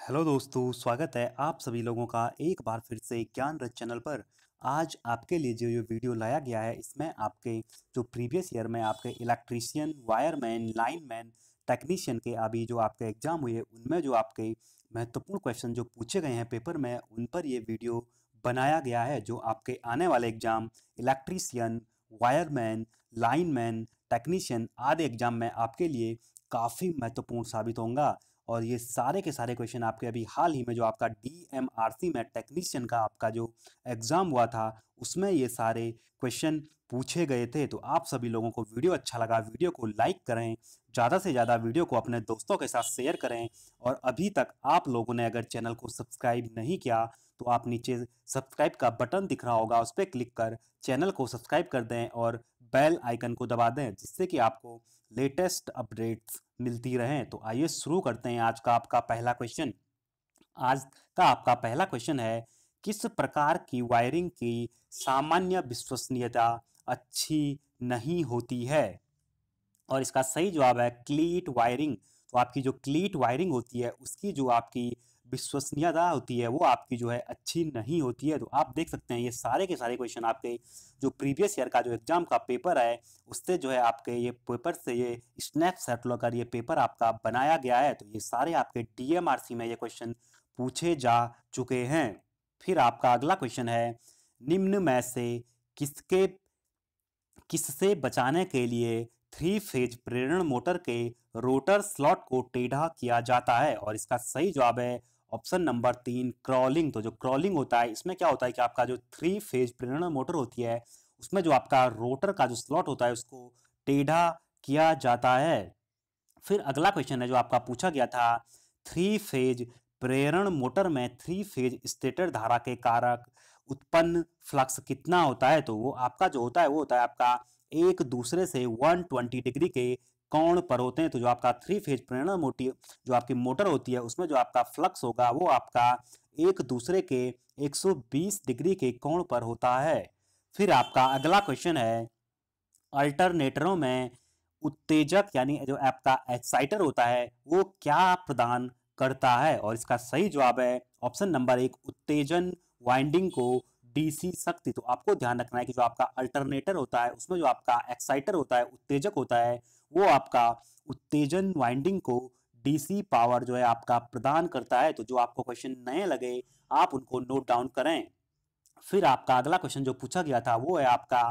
Hello दोस्तों, स्वागत है आप सभी लोगों का एक बार फिर से ज्ञान रथ चैनल पर। आज आपके लिए जो ये वीडियो लाया गया है इसमें आपके जो प्रीवियस ईयर में आपके इलेक्ट्रीशियन, वायरमैन, लाइनमैन, टेक्नीशियन के अभी जो आपके एग्जाम हुए उनमें जो आपके महत्वपूर्ण क्वेश्चन जो पूछे गए हैं पेपर में उन पर ये वीडियो बनाया गया है। जो आपके आने वाले exam electrician, wireman, lineman, technician आदि एग्जाम में आपके लिए काफ़ी महत्वपूर्ण साबित होगा। और ये सारे के सारे क्वेश्चन आपके अभी हाल ही में जो आपका DMRC में टेक्नीशियन का आपका जो एग्ज़ाम हुआ था उसमें ये सारे क्वेश्चन पूछे गए थे। तो आप सभी लोगों को वीडियो अच्छा लगा, वीडियो को लाइक करें, ज़्यादा से ज़्यादा वीडियो को अपने दोस्तों के साथ शेयर करें। और अभी तक आप लोगों ने अगर चैनल को सब्सक्राइब नहीं किया तो आप नीचे सब्सक्राइब का बटन दिख रहा होगा, उस पर क्लिक कर चैनल को सब्सक्राइब कर दें और बेल आइकन को दबा दें जिससे कि आपको लेटेस्ट अपडेट्स मिलती रहें। तो आइए शुरू करते हैं आज का आपका पहला क्वेश्चन। आज का आपका पहला क्वेश्चन है, किस प्रकार की वायरिंग की सामान्य विश्वसनीयता अच्छी नहीं होती है? और इसका सही जवाब है क्लीट वायरिंग। तो आपकी जो क्लीट वायरिंग होती है उसकी जो आपकी विश्वसनीयता होती है वो आपकी जो है अच्छी नहीं होती है। तो आप देख सकते हैं ये सारे के सारे क्वेश्चन आपके जो प्रीवियस ईयर का जो एग्जाम का पेपर है उससे जो है आपके ये पेपर से ये स्नैपशॉट लेकर ये पेपर आपका बनाया गया है। तो ये सारे आपके DMRC में ये क्वेश्चन पूछे जा चुके हैं। फिर आपका अगला क्वेश्चन है, निम्न में से किसके किससे बचाने के लिए 3 फेज प्रेरण मोटर के रोटर स्लॉट को टेढ़ा किया जाता है? और इसका सही जवाब है ऑप्शन नंबर 3, क्रॉलिंग। तो जो क्रॉलिंग होता है इसमें क्या होता है कि आपका जो 3 फेज प्रेरण मोटर होती है उसमें जो आपका रोटर का जो स्लॉट होता है उसको टेढ़ा किया जाता है। फिर अगला क्वेश्चन है जो आपका पूछा गया था, 3 फेज प्रेरण मोटर में 3 फेज स्टेटर धारा के कारक उत्पन्न फ्लक्स कितना होता है? तो वो आपका जो होता है वो होता है आपका एक दूसरे से 120 डिग्री के कोण पर होते हैं। तो जो आपका 3 फेज प्रेरण मोटी जो आपकी मोटर होती है उसमें जो आपका फ्लक्स होगा वो आपका एक दूसरे के 120 डिग्री के कोण पर होता है। फिर आपका अगला क्वेश्चन है, अल्टरनेटरों में उत्तेजक यानी जो आपका एक्साइटर होता है वो क्या प्रदान करता है? और इसका सही जवाब है ऑप्शन नंबर 1, उत्तेजन वाइंडिंग को DC शक्ति। तो आपको ध्यान रखना है कि जो आपका अल्टरनेटर होता है उसमें जो आपका एक्साइटर होता है, उत्तेजक होता है, वो आपका उत्तेजन वाइंडिंग को DC पावर जो है आपका प्रदान करता है। तो जो आपको क्वेश्चन नए लगे आप उनको नोट डाउन करें। फिर आपका अगला क्वेश्चन जो पूछा गया था वो है आपका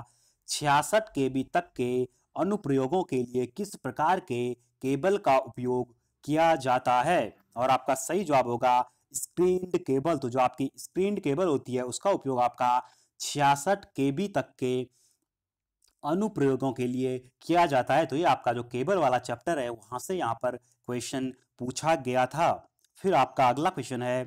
66 KB तक के अनुप्रयोगों के लिए किस प्रकार के केबल का उपयोग किया जाता है? और आपका सही जवाब होगा स्क्रीन्ड केबल। तो जो आपकी स्क्रीन्ड केबल होती है उसका उपयोग आपका 66 KB तक के अनुप्रयोगों के लिए किया जाता है। तो ये आपका जो केबल वाला चैप्टर है वहां से यहाँ पर क्वेश्चन पूछा गया था। फिर आपका अगला क्वेश्चन है,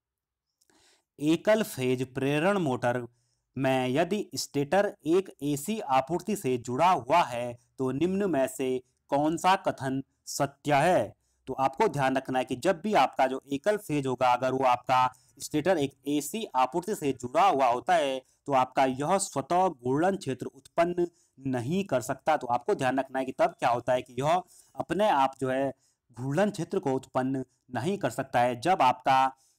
एकल फेज प्रेरण मोटर में यदि स्टेटर एक AC आपूर्ति से जुड़ा हुआ है तो निम्न में से कौन सा कथन सत्य है? तो आपको ध्यान रखना है कि जब भी आपका जो एकल फेज होगा अगर वो आपका स्टेटर एक AC आपूर्ति से जुड़ा हुआ होता है तो आपका यह स्वतः घूर्णन क्षेत्र उत्पन्न नहीं कर सकता। तो आपको ध्यान रखना है कि तब क्या होता है कि यह अपने आप जो है घूर्णन क्षेत्र को उत्पन्न नहीं कर सकता है जब आपका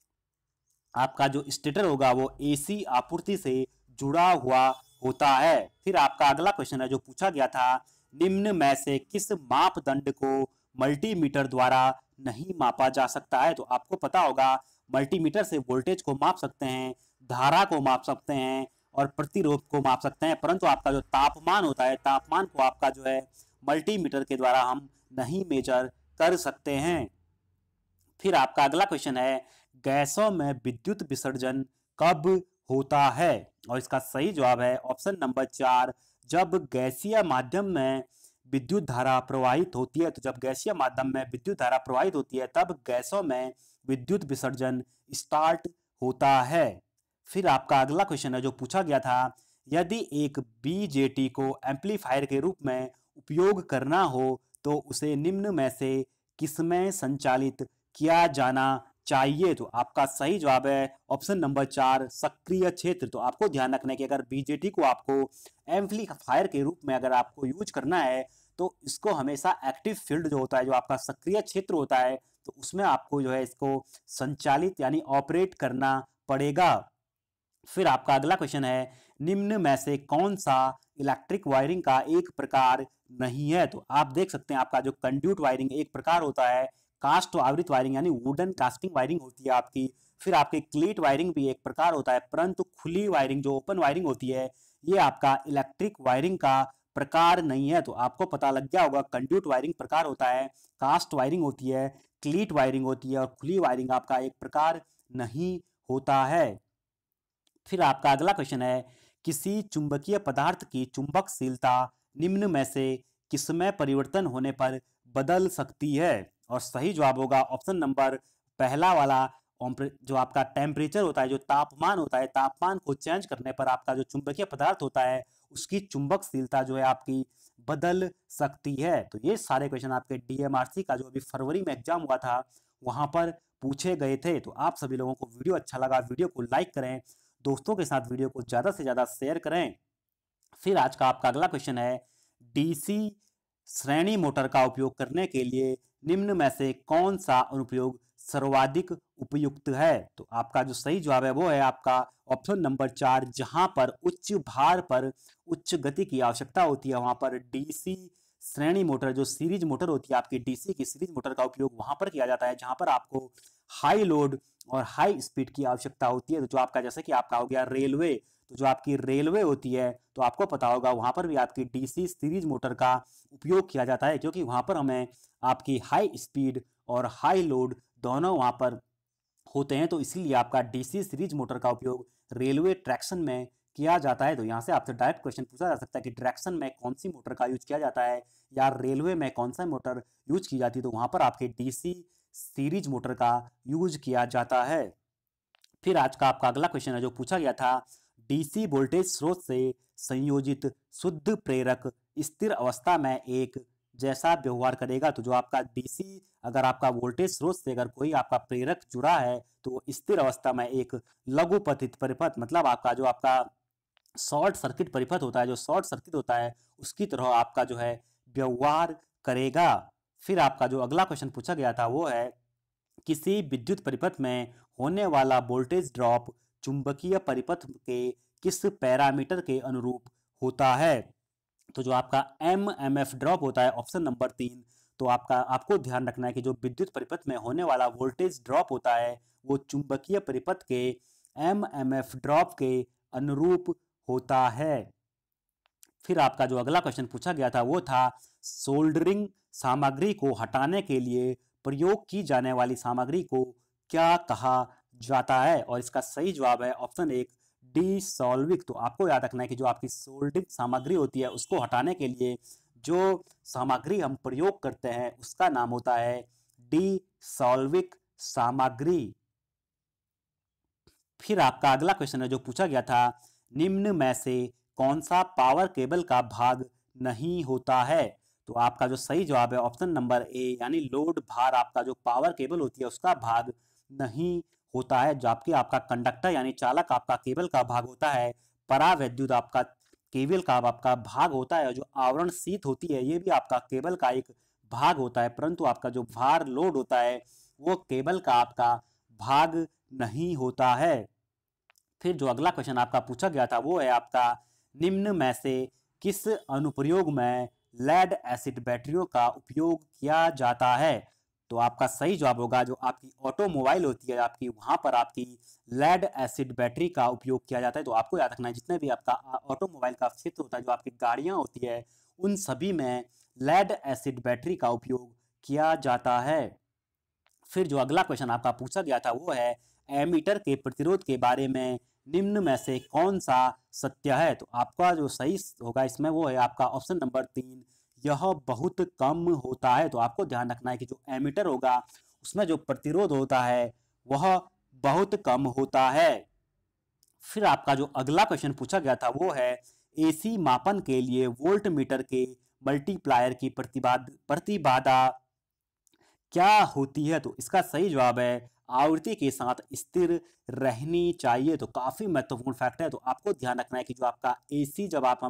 आपका जो स्टेटर होगा वो AC आपूर्ति से जुड़ा हुआ होता है। फिर आपका अगला क्वेश्चन है जो पूछा गया था, निम्न में से किस मापदंड को मल्टीमीटर द्वारा नहीं मापा जा सकता है? तो आपको पता होगा मल्टीमीटर से वोल्टेज को माप सकते हैं, धारा को माप सकते हैं और प्रतिरोध को माप सकते हैं, परंतु आपका जो तापमान होता है तापमान को आपका जो है मल्टीमीटर के द्वारा हम नहीं मेजर कर सकते हैं। फिर आपका अगला क्वेश्चन है, गैसों में विद्युत विसर्जन कब होता है? और इसका सही जवाब है ऑप्शन नंबर 4, जब गैसीय माध्यम में विद्युत धारा प्रवाहित होती है। तो जब गैसीय माध्यम में विद्युत धारा प्रवाहित होती है तब गैसों में विद्युत विसर्जन स्टार्ट होता है। फिर आपका अगला क्वेश्चन है जो पूछा गया था, यदि एक BJT को एम्पलीफायर के रूप में उपयोग करना हो तो उसे निम्न में से किसमें संचालित किया जाना चाहिए? तो आपका सही जवाब है ऑप्शन नंबर 4, सक्रिय क्षेत्र। तो आपको ध्यान रखना है कि अगर BJT को आपको एम्पलीफायर के रूप में अगर आपको यूज करना है तो इसको हमेशा एक्टिव फील्ड जो होता है जो आपका सक्रिय क्षेत्र होता है तो उसमें आपको जो है इसको संचालित यानी ऑपरेट करना पड़ेगा। फिर आपका अगला क्वेश्चन है, निम्न में से कौन सा इलेक्ट्रिक वायरिंग का एक प्रकार नहीं है? तो आप देख सकते हैं आपका जो कंड्यूट वायरिंग एक प्रकार होता है, कास्ट आवृत वायरिंग यानी वुडन कास्टिंग वायरिंग होती है आपकी। फिर आपकी क्लीट वायरिंग भी एक प्रकार होता है, परंतु खुली वायरिंग जो ओपन वायरिंग होती है ये आपका इलेक्ट्रिक वायरिंग का प्रकार नहीं है। तो आपको पता लग गया होगा, कंड्यूट वायरिंग प्रकार होता है, कास्ट वायरिंग होती है, क्लीट वायरिंग होती है और खुली वायरिंग आपका एक प्रकार नहीं होता है। फिर आपका अगला क्वेश्चन है, किसी चुंबकीय पदार्थ की चुंबकशीलता निम्न में से किसमें परिवर्तन होने पर बदल सकती है? और सही जवाब होगा ऑप्शन नंबर पहला वाला, जो आपका टेम्परेचर होता है, जो तापमान होता है, तापमान को चेंज करने पर आपका जो चुंबकीय पदार्थ होता है उसकी चुंबकशीलता जो है आपकी बदल सकती है। तो ये सारे क्वेश्चन आपके डीएमआरसी का जो अभी फरवरी में एग्जाम हुआ था वहां पर पूछे गए थे। तो आप सभी लोगों को वीडियो अच्छा लगा, वीडियो को लाइक करें, दोस्तों के साथ वीडियो को ज़्यादा से ज़्यादा शेयर करें। फिर आज का आपका अगला क्वेश्चन है, डीसी श्रेणी मोटर का उपयोग करने के लिए निम्न में से कौन सा अनुप्रयोग सर्वाधिक उपयुक्त है? तो आपका जो सही जवाब है वो है आपका ऑप्शन नंबर 4, जहां पर उच्च भार पर उच्च गति की आवश्यकता होती है वहां पर डीसी श्रेणी मोटर, जो सीरीज मोटर होती है आपकी डीसी की सीरीज मोटर का उपयोग वहां पर किया जाता है जहां पर आपको हाई लोड और हाई स्पीड की आवश्यकता होती है। तो जो आपका जैसे कि आपका हो गया रेलवे, तो जो आपकी रेलवे होती है तो आपको पता होगा वहां पर भी आपकी डीसी सीरीज मोटर का उपयोग किया जाता है, क्योंकि वहां पर हमें आपकी हाई स्पीड और हाई लोड दोनों वहां पर होते हैं, तो इसीलिए आपका डीसी सीरीज मोटर का उपयोग रेलवे ट्रैक्शन में किया जाता है। तो यहाँ से आपसे डायरेक्ट क्वेश्चन पूछा जा सकता है कि ट्रैक्शन में कौन सी मोटर का यूज किया जाता है या रेलवे में कौन सा मोटर यूज की जाती है, तो वहां पर आपके डीसी सीरीज मोटर का यूज किया जाता है। फिर आज का आपका अगला क्वेश्चन है जो पूछा गया था, डीसी वोल्टेज स्रोत से संयोजित शुद्ध प्रेरक स्थिर अवस्था में एक जैसा व्यवहार करेगा। तो जो आपका डीसी, अगर आपका वोल्टेज स्रोत से अगर कोई आपका प्रेरक जुड़ा है तो स्थिर अवस्था में एक लघुपथित परिपथ, मतलब आपका जो आपका शॉर्ट सर्किट परिपथ होता है, जो शॉर्ट सर्किट होता है उसकी तरह आपका जो है व्यवहार करेगा। फिर आपका जो अगला क्वेश्चन पूछा गया था वो है, किसी विद्युत परिपथ में होने वाला वोल्टेज ड्रॉप चुंबकीय परिपथ के किस पैरामीटर के अनुरूप होता है? तो जो आपका एमएमएफ ड्रॉप होता है ऑप्शन नंबर 3, तो आपको ध्यान रखना है कि जो विद्युत परिपथ में होने वाला वोल्टेज ड्रॉप होता है वो चुंबकीय परिपथ के एमएमएफ ड्रॉप के अनुरूप होता है। फिर आपका जो अगला क्वेश्चन पूछा गया था वो था, सोल्डरिंग सामग्री को हटाने के लिए प्रयोग की जाने वाली सामग्री को क्या कहा जाता है? और इसका सही जवाब है ऑप्शन 1, डिसॉल्विंग। तो आपको याद रखना है कि जो आपकी सोल्डरिंग सामग्री होती है उसको हटाने के लिए जो सामग्री हम प्रयोग करते हैं उसका नाम होता है डिसॉल्विंग सामग्री। फिर आपका अगला क्वेश्चन है जो पूछा गया था, निम्न में से कौन सा पावर केबल का भाग नहीं होता है? तो आपका जो सही जवाब है ऑप्शन नंबर ए, यानी लोड भार आपका जो पावर केबल होती है उसका भाग नहीं होता है। जो आपका कंडक्टर यानी चालक आपका केबल का भाग होता है, परावैद्युत आपका केबल का आपका भाग होता है, जो आवरण शीत होती है ये भी आपका केबल का एक भाग होता है, परंतु आपका जो भार लोड होता है वो केबल का आपका भाग नहीं होता है। फिर जो अगला क्वेश्चन आपका पूछा गया था वो है आपका, निम्न में से किस अनुप्रयोग में लेड एसिड बैटरियों का उपयोग किया जाता है? तो आपका सही जवाब होगा, जो आपकी ऑटोमोबाइल होती है आपकी वहां पर आपकी लेड एसिड बैटरी का उपयोग किया जाता है। तो आपको याद रखना है जितने भी आपका ऑटोमोबाइल का क्षेत्र होता है, जो आपकी गाड़ियां होती है उन सभी में लेड एसिड बैटरी का उपयोग किया जाता है। फिर जो अगला क्वेश्चन आपका पूछा गया था वो है, एमीटर के प्रतिरोध के बारे में निम्न में से कौन सा सत्य है? तो आपका जो सही होगा इसमें वो है आपका ऑप्शन नंबर 3, यह बहुत कम होता है। तो आपको ध्यान रखना है कि जो एमीटर होगा उसमें जो प्रतिरोध होता है वह बहुत कम होता है। फिर आपका जो अगला क्वेश्चन पूछा गया था वो है, एसी मापन के लिए वोल्ट मीटर के मल्टीप्लायर की प्रतिबाधा क्या होती है? तो इसका सही जवाब है, आवृत्ति के साथ स्थिर रहनी चाहिए। तो काफी महत्वपूर्ण फैक्ट है। तो आपको ध्यान रखना है कि जो आपका एसी, जब हम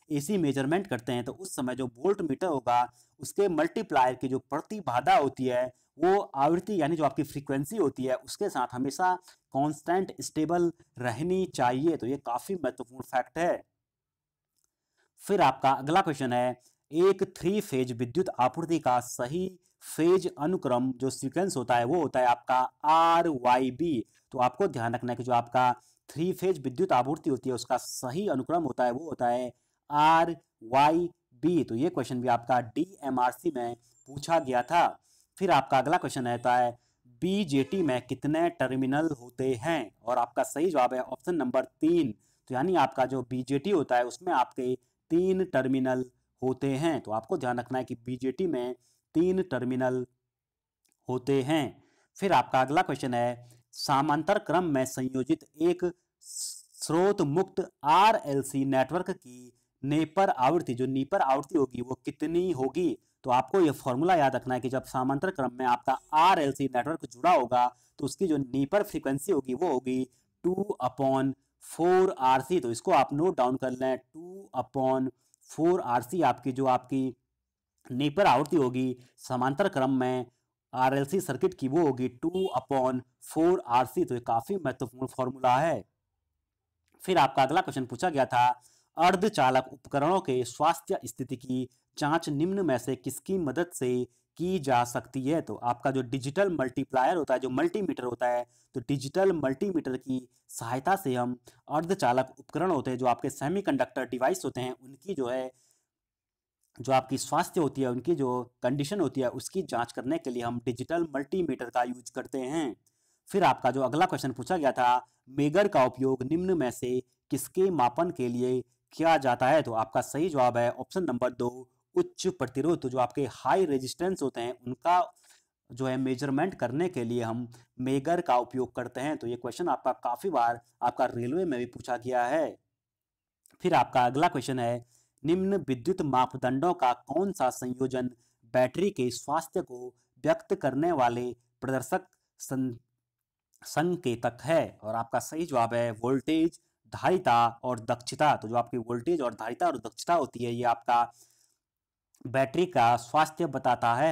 एसी मेजरमेंट करते हैं तो उस समय जो वोल्ट मीटर होगा उसके मल्टीप्लायर की जो प्रतिबाधा होती है वो आवृत्ति यानी जो आपकी फ्रीक्वेंसी होती है उसके साथ हमेशा कांस्टेंट स्टेबल रहनी चाहिए। तो ये काफी महत्वपूर्ण फैक्ट है। फिर आपका अगला क्वेश्चन है, एक थ्री फेज विद्युत आपूर्ति का सही फेज अनुक्रम जो सीक्वेंस होता है वो होता है आपका RYB। तो आपको ध्यान रखना है कि जो आपका थ्री फेज विद्युत आपूर्ति होती है उसका सही अनुक्रम होता है वो होता है RYB। तो ये क्वेश्चन भी आपका DMRC में पूछा गया था। फिर आपका अगला क्वेश्चन रहता है, BJT में कितने टर्मिनल होते हैं? और आपका सही जवाब है ऑप्शन नंबर 3। तो यानी आपका जो BJT होता है उसमें आपके 3 टर्मिनल होते हैं। तो आपको ध्यान रखना है कि BJT में 3 टर्मिनल होते हैं। फिर आपका अगला क्वेश्चन है, समांतर क्रम में संयोजित एक स्रोत मुक्त RLC नेटवर्क की नेपर आवृत्ति जो नीपर आवृत्ति होगी वो कितनी होगी? तो आपको ये फॉर्मूला याद रखना है कि जब समांतर क्रम में आपका RLC नेटवर्क जुड़ा होगा तो उसकी जो नीपर फ्रीक्वेंसी होगी वो होगी 2/4RC। तो इसको आप नोट डाउन कर लें, 2/4RC आपकी जो आपकी नेपर आवृत्ति होगी समांतर क्रम में RLC सर्किट की वो होगी 2/4RC। तो ये काफी महत्वपूर्ण फॉर्मूला है। फिर आपका अगला क्वेश्चन पूछा गया था, अर्धचालक उपकरणों के स्वास्थ्य स्थिति की जांच निम्न में से किसकी मदद से की जा सकती है? तो आपका जो डिजिटल मल्टीप्लायर होता है जो मल्टीमीटर होता है तो डिजिटल मल्टीमीटर की सहायता से हम अर्धचालक उपकरण होते हैं जो आपके सेमीकंडक्टर डिवाइस होते हैं उनकी जो है जो आपकी स्वास्थ्य होती है उनकी जो कंडीशन होती है उसकी जांच करने के लिए हम डिजिटल मल्टीमीटर का यूज करते हैं। फिर आपका जो अगला क्वेश्चन पूछा गया था, मेगर का उपयोग निम्न में से किसके मापन के लिए किया जाता है? तो आपका सही जवाब है ऑप्शन नंबर 2, उच्च प्रतिरोध। तो जो आपके हाई रेजिस्टेंस होते हैं उनका जो है मेजरमेंट करने के लिए हम मेगर का उपयोग करते हैं। तो ये क्वेश्चन आपका काफी बार आपका रेलवे में भी पूछा गया है। फिर आपका अगला क्वेश्चन है, निम्न विद्युत मापदंडों का कौन सा संयोजन बैटरी के स्वास्थ्य को व्यक्त करने वाले प्रदर्शक संकेतक है? और आपका सही जवाब है वोल्टेज, धारिता और दक्षता। तो जो आपकी वोल्टेज और धारिता और दक्षता होती है ये आपका बैटरी का स्वास्थ्य बताता है।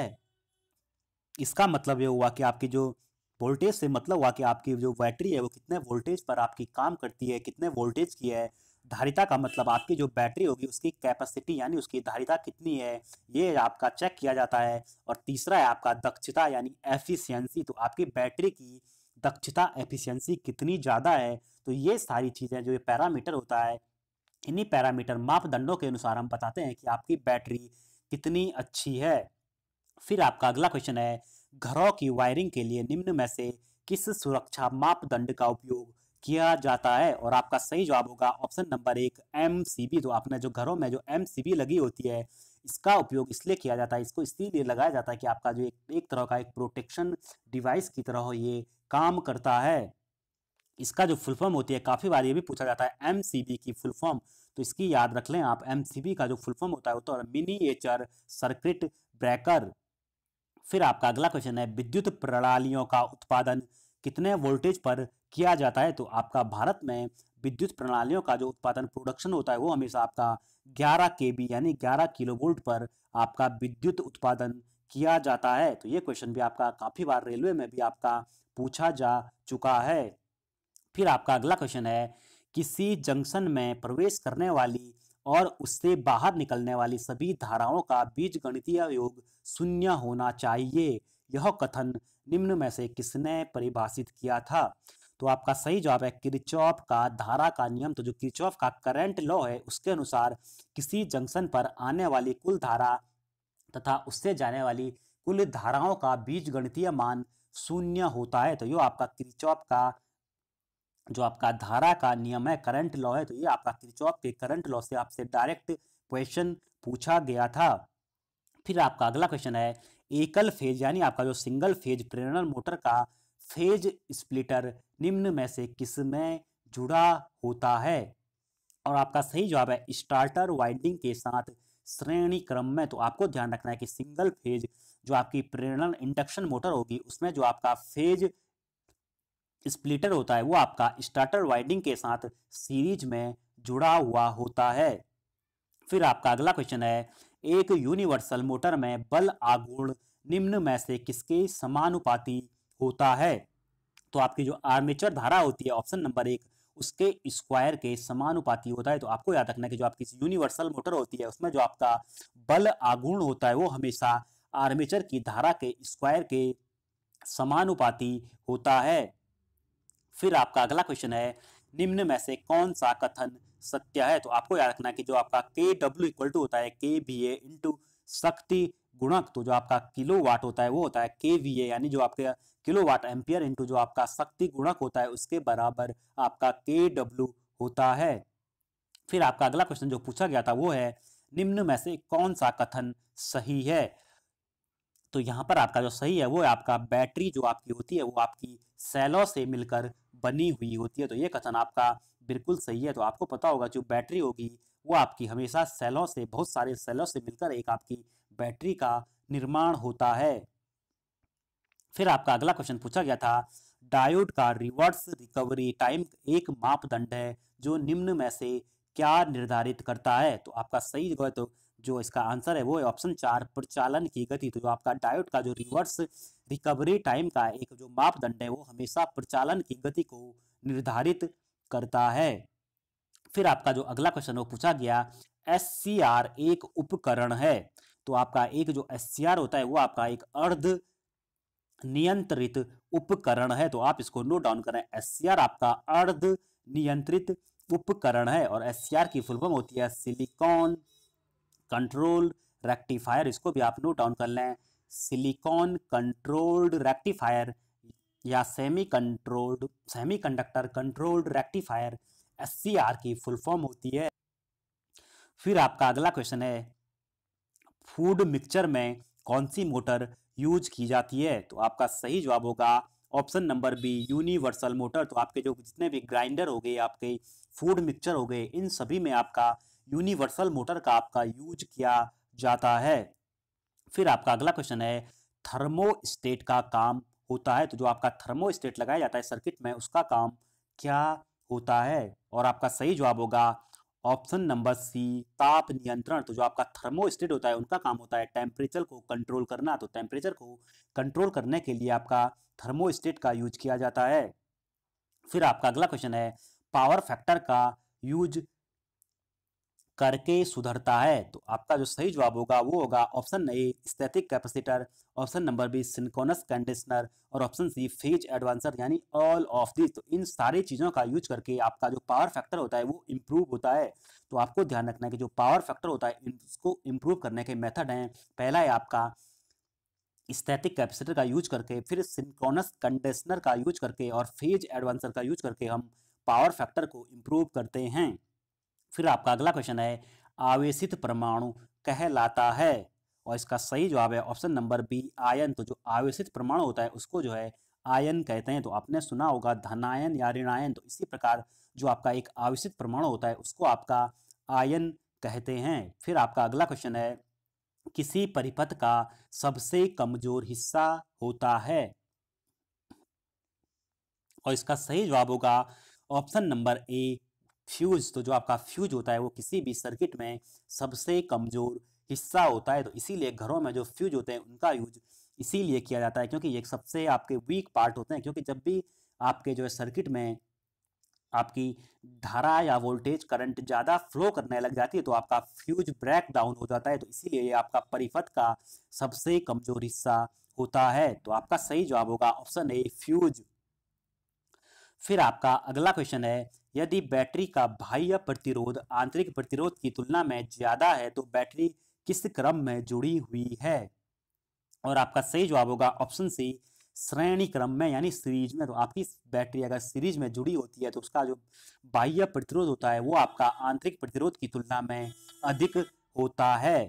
इसका मतलब ये हुआ कि आपकी जो वोल्टेज से मतलब हुआ कि आपकी जो बैटरी है वो कितने वोल्टेज पर आपकी काम करती है, कितने वोल्टेज की है। धारिता का मतलब आपकी जो बैटरी होगी उसकी कैपेसिटी यानी उसकी धारिता कितनी है ये आपका चेक किया जाता है। और तीसरा है आपका दक्षता यानी एफिशिएंसी। तो आपकी बैटरी की दक्षता एफिशिएंसी कितनी ज़्यादा है। तो ये सारी चीज़ें जो ये पैरामीटर होता है इन्हीं पैरामीटर मापदंडों के अनुसार हम बताते हैं कि आपकी बैटरी कितनी अच्छी है। फिर आपका अगला क्वेश्चन है, घरों की वायरिंग के लिए निम्न में से किस सुरक्षा मापदंड का उपयोग किया जाता है? और आपका सही जवाब होगा ऑप्शन नंबर 1, MCB। तो आपने जो घरों में जो MCB लगी होती है इसका उपयोग इसलिए किया जाता है, इसको इसीलिए लगाया जाता है कि आपका जो एक तरह का एक प्रोटेक्शन डिवाइस की तरह ये काम करता है। इसका जो फुल फॉर्म होती है काफ़ी बार ये भी पूछा जाता है MCB की फुल फॉर्म। तो इसकी याद रख लें आप, MCB का जो फुल फॉर्म होता है वो तो मिनिएचर सर्किट ब्रेकर। फिर आपका अगला क्वेश्चन है, विद्युत प्रणालियों का उत्पादन कितने वोल्टेज पर किया जाता है? तो आपका भारत में विद्युत प्रणालियों का जो उत्पादन प्रोडक्शन होता है वो हमेशा आपका 11 kV यानी 11 किलोवोल्ट पर आपका विद्युत उत्पादन किया जाता है। तो ये क्वेश्चन भी आपका काफ़ी बार रेलवे में भी आपका पूछा जा चुका है। फिर आपका अगला क्वेश्चन है, किसी जंक्शन में प्रवेश करने वाली और उससे बाहर निकलने वाली सभी धाराओं का बीजगणितीय योग शून्य होना चाहिए। यह कथन निम्न में से किसने परिभाषित किया था? तो आपका सही जवाब है किरचॉफ का धारा का नियम। तो जो किरचॉफ का करंट लॉ है उसके अनुसार किसी जंक्शन पर आने वाली कुल धारा तथा उससे जाने वाली कुल धाराओं का बीजगणितीय मान शून्य होता है। तो ये आपका किरचॉफ का जो आपका धारा का नियम है, करंट लॉ है, तो ये आपका किरचॉफ के करंट लॉ से आपसे डायरेक्ट क्वेश्चन पूछा गया था। फिर आपका अगला क्वेश्चन है, एकल फेज यानी आपका जो सिंगल फेज प्रेरण मोटर का फेज स्प्लिटर निम्न में से किसमें जुड़ा होता है? और आपका सही जवाब है स्टार्टर वाइंडिंग के साथ श्रेणी क्रम में। तो आपको ध्यान रखना है कि सिंगल फेज जो आपकी प्रेरण इंडक्शन मोटर होगी उसमें जो आपका फेज स्प्लिटर होता है वो आपका स्टार्टर वाइंडिंग के साथ सीरीज में जुड़ा हुआ होता है। फिर आपका अगला क्वेश्चन है, एक यूनिवर्सल मोटर में बल आघूर्ण निम्न में से किसके समानुपाती होता है? तो आपकी जो आर्मेचर धारा होती है ऑप्शन नंबर 1 उसके स्क्वायर के समानुपाती होता है। तो आपको याद रखना है कि जो आपकी यूनिवर्सल मोटर होती है उसमें जो आपका बल आघूर्ण होता है वो हमेशा आर्मेचर की धारा के स्क्वायर के समानुपाती होता है। फिर आपका अगला क्वेश्चन है, निम्न में से कौन सा कथन सत्य है? तो आपको याद रखना है कि जो आपका के डब्ल्यू इक्वल टू होता है के वी ए इंटू शक्ति गुणक, तो जो आपका किलो वाट होता है वो होता है के वी ए, यानी जो आपके किलो वाट एम्पियर इंटू जो आपका शक्ति गुणक होता है उसके बराबर आपका के डब्ल्यू होता है। फिर आपका अगला क्वेश्चन जो पूछा गया था वो है, निम्न में से कौन सा कथन सही है? तो यहाँ पर आपका जो सही है वो है आपका बैटरी जो आपकी होती है वो आपकी सेलों से मिलकर बनी हुई होती है। तो ये कथन आपका बिल्कुल सही है। तो आपको पता होगा जो बैटरी होगी वो आपकी हमेशा सेलों से, बहुत सारे सेलों से मिलकर एक आपकी बैटरी का निर्माण होता है। फिर आपका अगला क्वेश्चन पूछा गया था, डायोड का रिवर्स रिकवरी टाइम एक मापदंड है जो निम्न में से क्या निर्धारित करता है? तो आपका सही जगह तो जो इसका आंसर है वो है ऑप्शन 4 प्रचालन की गति। तो जो आपका डायोड का जो रिवर्स रिकवरी टाइम का एक जो मापदंड है वो हमेशा प्रचालन की गति को निर्धारित करता है। फिर आपका जो अगला क्वेश्चन वो पूछा गया, एससीआर एक उपकरण है। तो आपका एक जो एससीआर होता है वो आपका एक अर्ध नियंत्रित उपकरण है। तो आप इसको नोट डाउन करें, एससीआर आपका अर्ध नियंत्रित उपकरण है और एससीआर की फुल फॉर्म होती है सिलिकॉन कंट्रोल रेक्टिफायर। इसको भी आप नोट डाउन कर लें, सिलिकॉन कंट्रोल्ड रेक्टिफायर या सेमीकंडक्टर कंट्रोल्ड रेक्टिफायर एससीआर की फुल फॉर्म होती है। फिर आपका अगला क्वेश्चन है, फूड मिक्सचर में कौन सी मोटर यूज की जाती है? तो आपका सही जवाब होगा option number B universal motor. तो आपके जो जितने भी ग्राइंडर हो गए, आपके फूड मिक्सचर हो गए, इन सभी में आपका यूनिवर्सल मोटर का आपका यूज किया जाता है। फिर आपका अगला क्वेश्चन है, थर्मोस्टेट का काम होता है। तो जो आपका थर्मोस्टेट लगाया जाता है सर्किट में उसका काम क्या होता है? और आपका सही जवाब होगा ऑप्शन नंबर सी ताप नियंत्रण। तो जो आपका थर्मोस्टेट होता है उनका काम होता है टेम्परेचर को कंट्रोल करना। तो टेम्परेचर को कंट्रोल करने के लिए आपका थर्मोस्टेट का यूज किया जाता है। फिर आपका अगला क्वेश्चन है, पावर फैक्टर का यूज करके सुधरता है। तो आपका जो सही जवाब होगा वो होगा option A static capacitor, option number B synchronous conditioner और ऑप्शन सी फेज एडवांसर, यानी ऑल ऑफ दिस। तो इन सारी चीज़ों का यूज करके आपका जो पावर फैक्टर होता है वो इम्प्रूव होता है। तो आपको ध्यान रखना है कि जो पावर फैक्टर होता है इसको इम्प्रूव करने के मेथड हैं, पहला है आपका स्टैटिक कैपेसिटर का यूज करके, फिर सिंक्रोनस कंडीशनर का यूज करके और फेज एडवांसर का यूज करके हम पावर फैक्टर को इम्प्रूव करते हैं। फिर आपका अगला क्वेश्चन है, आवेशित परमाणु कहलाता है? और इसका सही जवाब है ऑप्शन नंबर बी आयन। तो जो आवेशित परमाणु होता है उसको जो है आयन कहते हैं। तो आपने सुना होगा धनायन या ऋणायन, तो इसी प्रकार जो आपका एक आवेशित परमाणु होता है उसको आपका आयन कहते हैं। फिर आपका अगला क्वेश्चन है, किसी परिपथ का सबसे कमजोर हिस्सा होता है? और इसका सही जवाब होगा ऑप्शन नंबर ए फ्यूज। तो जो आपका फ्यूज होता है वो किसी भी सर्किट में सबसे कमजोर हिस्सा होता है। तो इसीलिए घरों में जो फ्यूज होते हैं उनका यूज इसीलिए किया जाता है क्योंकि ये सबसे आपके वीक पार्ट होते हैं। क्योंकि जब भी आपके जो है सर्किट में आपकी धारा या वोल्टेज करंट ज़्यादा फ्लो करने लग जाती है तो आपका फ्यूज ब्रेक डाउन हो जाता है। तो इसीलिए ये आपका परिपथ का सबसे कमजोर हिस्सा होता है। तो आपका सही जवाब होगा ऑप्शन ए फ्यूज। फिर आपका अगला क्वेश्चन है, यदि बैटरी का बाह्य प्रतिरोध आंतरिक प्रतिरोध की तुलना में ज्यादा है तो बैटरी किस क्रम में जुड़ी हुई है? और आपका सही जवाब होगा ऑप्शन सी श्रेणी क्रम में, यानी सीरीज में। तो आपकी बैटरी अगर सीरीज में जुड़ी होती है तो उसका जो बाह्य प्रतिरोध होता है वो आपका आंतरिक प्रतिरोध की तुलना में अधिक होता है।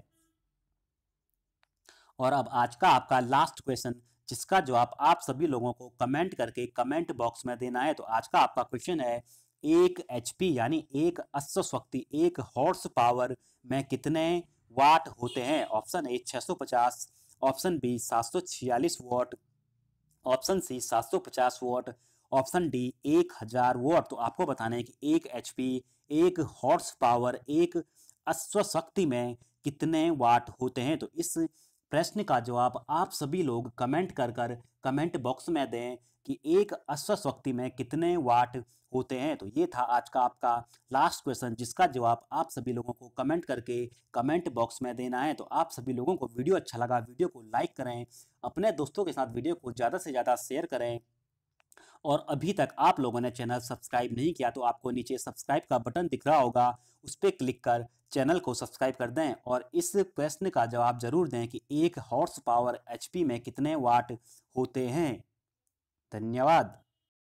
और अब आज का आपका लास्ट क्वेश्चन जिसका जवाब आप सभी लोगों को कमेंट करके कमेंट बॉक्स में देना है। तो आज का आपका क्वेश्चन है, एक एचपी यानी एक अश्वशक्ति एक हॉर्स पावर में कितने वाट होते हैं? Option A 650, option B 746 watt, option C 750 watt, option D 1000 watt. तो आपको बताना है कि एक एचपी एक हॉर्स पावर एक अश्वशक्ति में कितने वाट होते हैं? तो इस प्रश्न का जवाब आप सभी लोग कमेंट कर कमेंट बॉक्स में दें कि एक अश्वशक्ति में कितने वाट होते हैं। तो ये था आज का आपका लास्ट क्वेश्चन, जिसका जवाब आप सभी लोगों को कमेंट करके कमेंट बॉक्स में देना है। तो आप सभी लोगों को वीडियो अच्छा लगा, वीडियो को लाइक करें, अपने दोस्तों के साथ वीडियो को ज़्यादा से ज़्यादा शेयर करें, और अभी तक आप लोगों ने चैनल सब्सक्राइब नहीं किया तो आपको नीचे सब्सक्राइब का बटन दिख रहा होगा, उस पर क्लिक कर चैनल को सब्सक्राइब कर दें और इस प्रश्न का जवाब जरूर दें कि एक हॉर्स पावर एचपी में कितने वाट होते हैं। धन्यवाद।